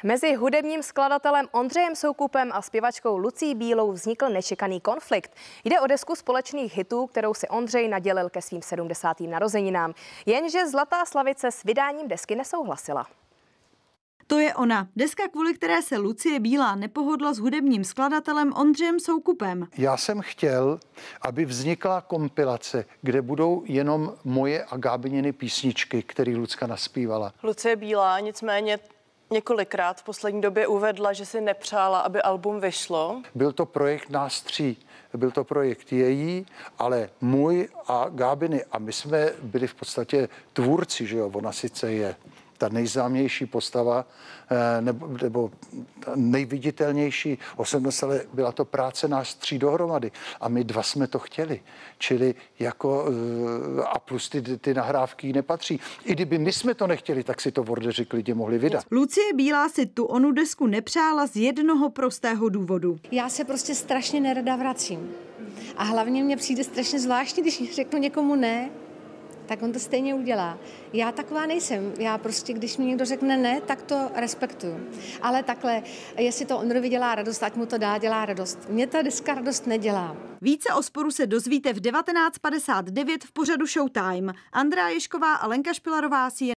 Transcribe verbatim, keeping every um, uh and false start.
Mezi hudebním skladatelem Ondřejem Soukupem a zpěvačkou Lucií Bílou vznikl nečekaný konflikt. Jde o desku společných hitů, kterou si Ondřej nadělil ke svým sedmdesátým narozeninám. Jenže Zlatá slavice s vydáním desky nesouhlasila. To je ona, deska, kvůli které se Lucie Bílá nepohodla s hudebním skladatelem Ondřejem Soukupem. Já jsem chtěl, aby vznikla kompilace, kde budou jenom moje a Gábininy písničky, které Lucka naspívala. Lucie Bílá nicméně několikrát v poslední době uvedla, že si nepřála, aby album vyšlo. Byl to projekt nás tří, byl to projekt její, ale můj a Gábiny. A my jsme byli v podstatě tvůrci, že jo, ona sice je ta nejznámější postava nebo, nebo nejviditelnější osobnost, ale byla to práce nás tří dohromady a my dva jsme to chtěli. Čili jako a plus ty, ty nahrávky nepatří. I kdyby my jsme to nechtěli, tak si to vordeři klidně mohli vydat. Lucie Bílá si tu onu desku nepřála z jednoho prostého důvodu. Já se prostě strašně nerada vracím. A hlavně mně přijde strašně zvláštní, když řeknu někomu ne, tak on to stejně udělá. Já taková nejsem. Já prostě, když mi někdo řekne ne, tak to respektuju. Ale takhle, jestli to Ondrovi dělá radost, ať mu to dá, dělá radost. Mně ta deska radost nedělá. Více o sporu se dozvíte v devatenáct padesát devět v pořadu Showtime. Andrea Ježková a Lenka Špilarová si